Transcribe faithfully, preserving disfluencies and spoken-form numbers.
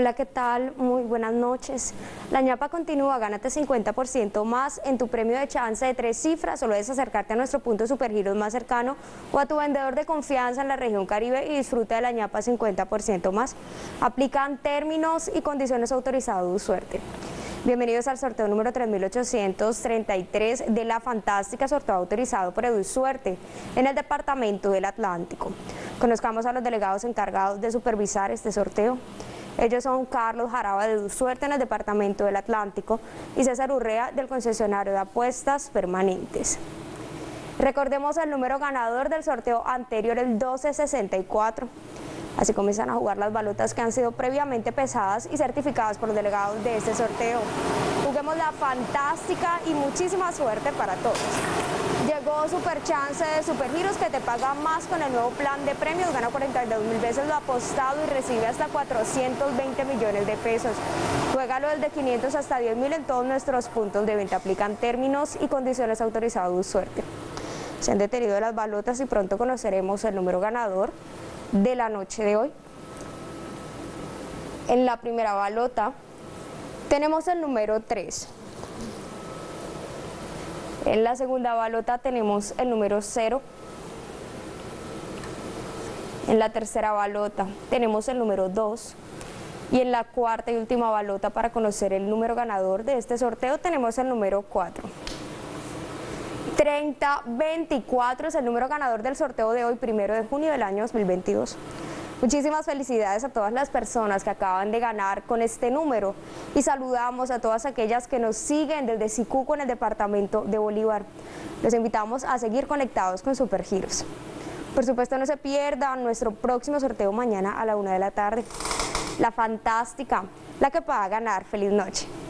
Hola, ¿qué tal? Muy buenas noches. La ñapa continúa, gánate cincuenta por ciento más en tu premio de chance de tres cifras. Solo debes acercarte a nuestro punto Supergiros más cercano o a tu vendedor de confianza en la región Caribe y disfruta de la ñapa cincuenta por ciento más. Aplican términos y condiciones autorizados. Suerte. Bienvenidos al sorteo número tres mil ochocientos treinta y tres de la fantástica, sorteo autorizado por Edu Suerte en el departamento del Atlántico. Conozcamos a los delegados encargados de supervisar este sorteo. Ellos son Carlos Jaraba de Edu Suerte en el departamento del Atlántico y César Urrea del concesionario de apuestas permanentes. Recordemos el número ganador del sorteo anterior, el doce sesenta y cuatro. Así comienzan a jugar las balotas que han sido previamente pesadas y certificadas por los delegados de este sorteo. Juguemos la fantástica y muchísima suerte para todos. Llegó Super Chance de Supergiros, que te paga más con el nuevo plan de premios. Gana cuarenta y dos mil veces lo apostado y recibe hasta cuatrocientos veinte millones de pesos. Juégalo desde quinientos hasta diez mil en todos nuestros puntos de venta. Aplican términos y condiciones autorizados. Suerte. Se han detenido las balotas y pronto conoceremos el número ganador de la noche de hoy. En la primera balota tenemos el número tres. En la segunda balota tenemos el número cero. En la tercera balota tenemos el número dos. Y en la cuarta y última balota, para conocer el número ganador de este sorteo, tenemos el número cuatro. treinta veinticuatro es el número ganador del sorteo de hoy, primero de junio del año dos mil veintidós. Muchísimas felicidades a todas las personas que acaban de ganar con este número y saludamos a todas aquellas que nos siguen desde Sicuco en el departamento de Bolívar. Los invitamos a seguir conectados con Supergiros. Por supuesto, no se pierdan nuestro próximo sorteo mañana a la una de la tarde. La fantástica, la que pueda ganar. Feliz noche.